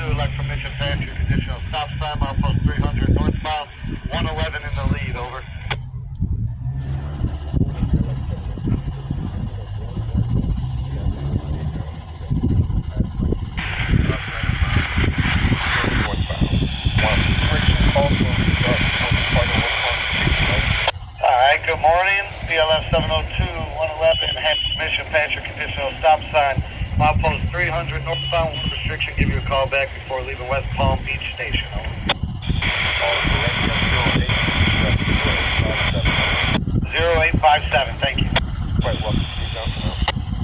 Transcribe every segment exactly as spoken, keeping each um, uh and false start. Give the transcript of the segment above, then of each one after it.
two, elect permission to enter conditional stop sign, milepost three hundred northbound, one eleven in the lead, over. Alright, good morning. B L F seven oh two, one eleven, have permission to enter conditional stop sign, milepost three hundred northbound, one restriction, give you a call back before leaving West Palm Beach Station, over. zero eight five seven, thank you. Quite welcome. Keep going for now.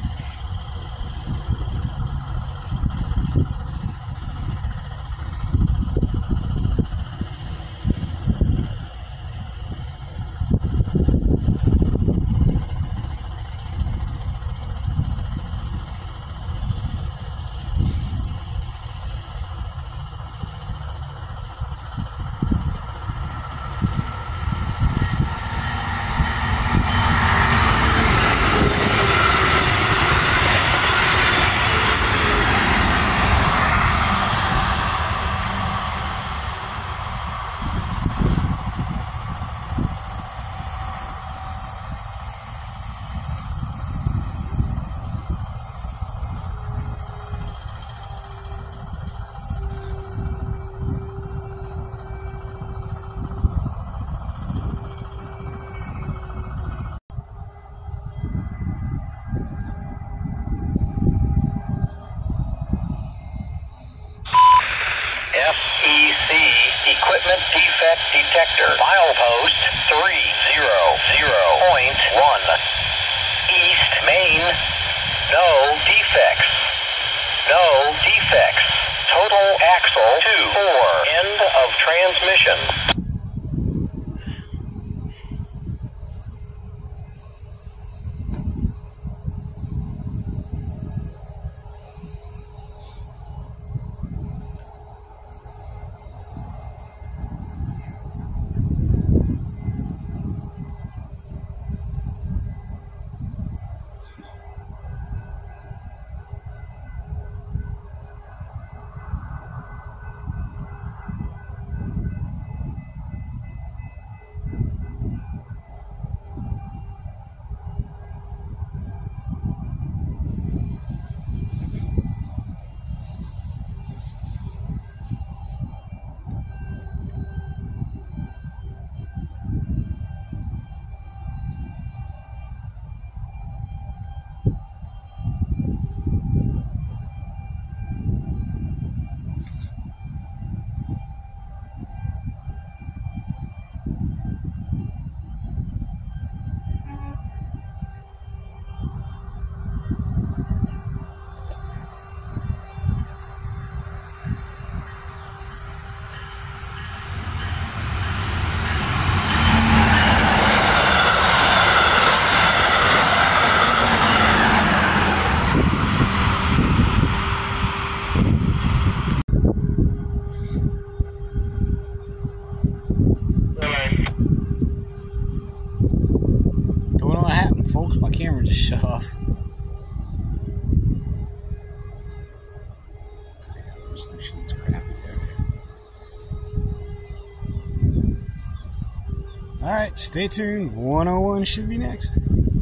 F E C Equipment Defect Detector, milepost three hundred point one, East Main, no defects, no defects, total axle two four, end of transmission. My camera just shut off. It's crappy there. Alright, stay tuned. one oh one should be next.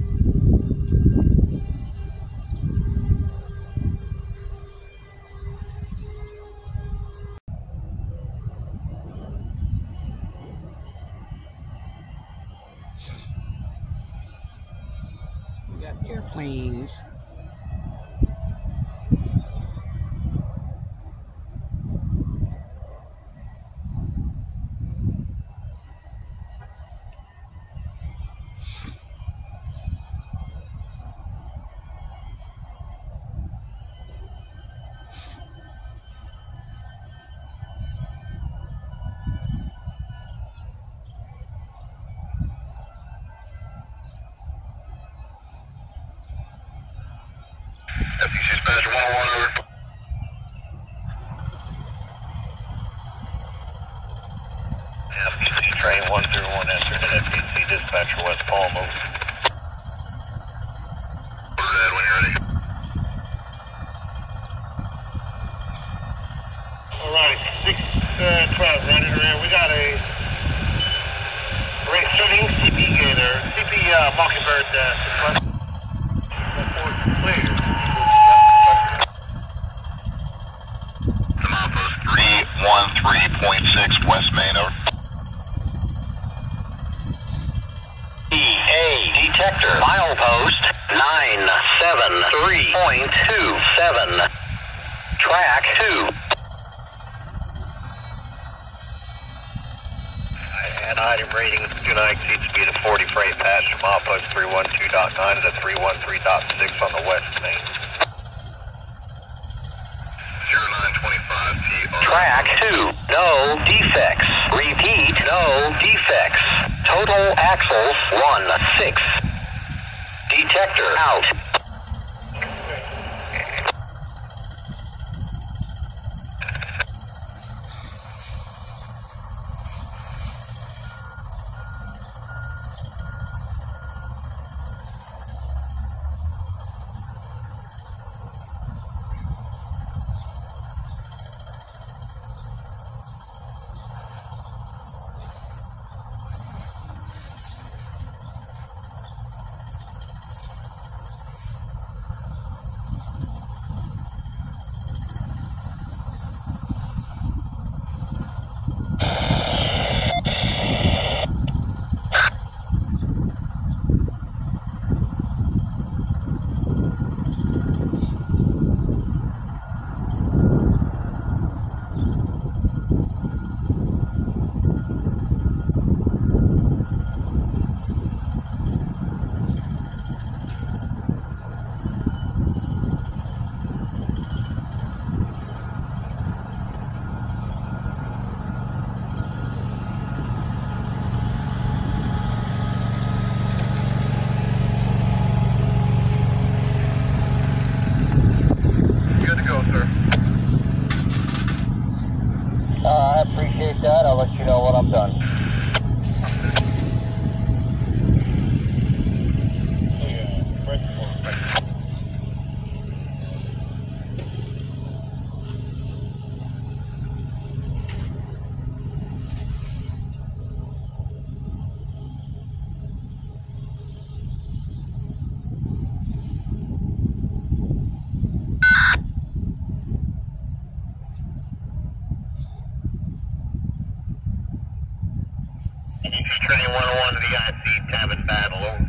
Airplanes. uh, clear. Command post three one three point six West Main, over. E A detector, milepost nine seven three point two seven, track two. And item rating do not exceed speed of forty freight passenger milepost three one two point nine to three one three point six on the west main. zero nine twenty-five T R. Track two, no defects. Repeat, no defects. Total axles one six. Detector out. That, I'll let you know when I'm done. Train one oh one to the I C, cabin battle, over.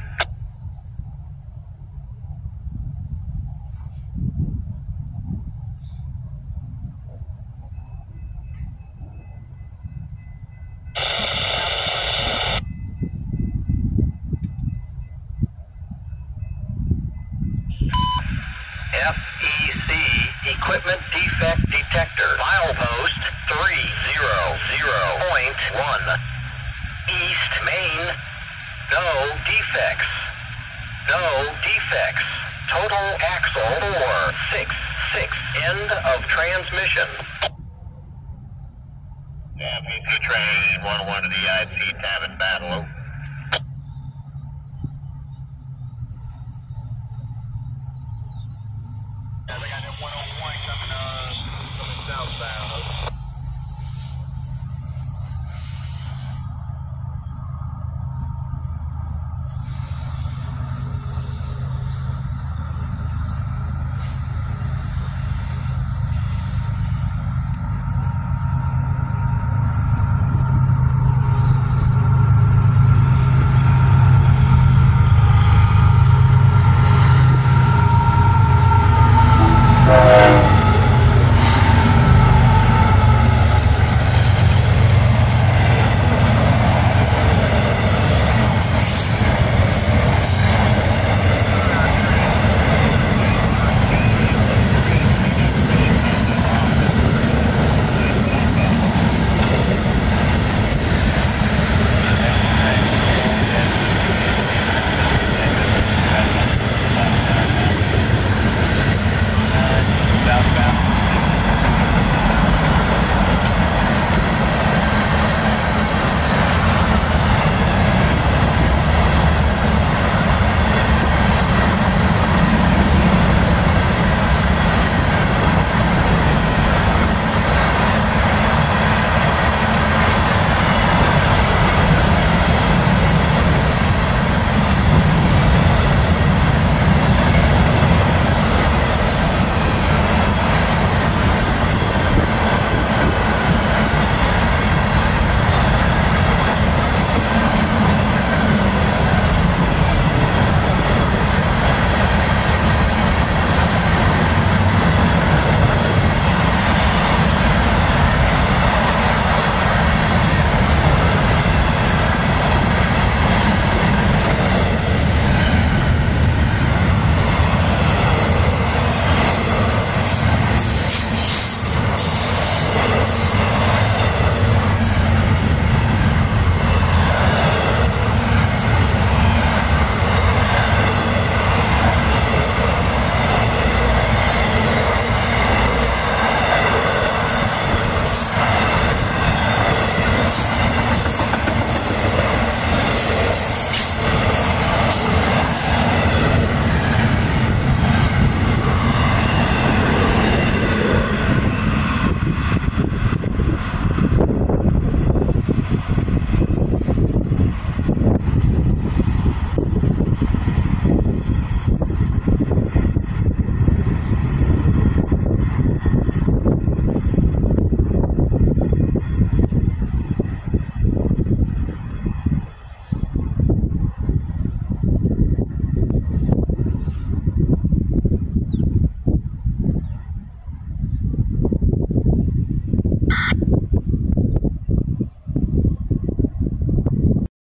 F E C, equipment defect detector, milepost three zero zero point one. East Main, no defects. No defects. Total axle four six six. End of transmission. Yeah, P C train one oh one to the I C, Tabin battle, over. Yeah, they got that one oh one coming, uh, coming southbound.